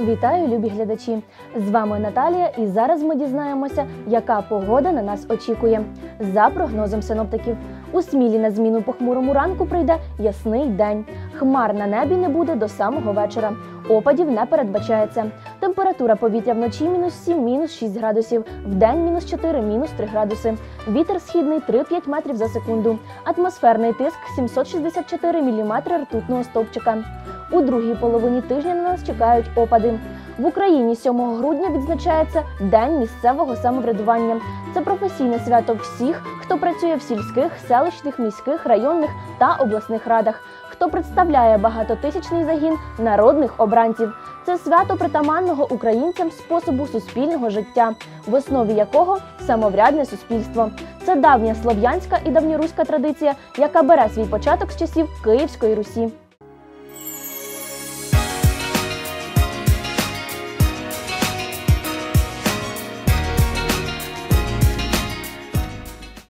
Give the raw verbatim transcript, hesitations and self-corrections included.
Вітаю, любі глядачі! З вами Наталія, і зараз ми дізнаємося, яка погода на нас очікує. За прогнозом синоптиків, у Смілі на зміну похмурому ранку прийде ясний день. Хмар на небі не буде до самого вечора. Опадів не передбачається. Температура повітря вночі мінус сім, мінус шість градусів, вдень мінус чотири, мінус три градуси. Вітер східний три-п'ять метрів за секунду. Атмосферний тиск сімсот шістдесят чотири міліметри ртутного стовпчика. У другій половині тижня на нас чекають опади. В Україні сьомого грудня відзначається День місцевого самоврядування. Це професійне свято всіх, хто працює в сільських, селищних, міських, районних та обласних радах, хто представляє багатотисячний загін народних обранців. Це свято притаманного українцям способу суспільного життя, в основі якого самоврядне суспільство. Це давня слов'янська і давньоруська традиція, яка бере свій початок з часів Київської Русі.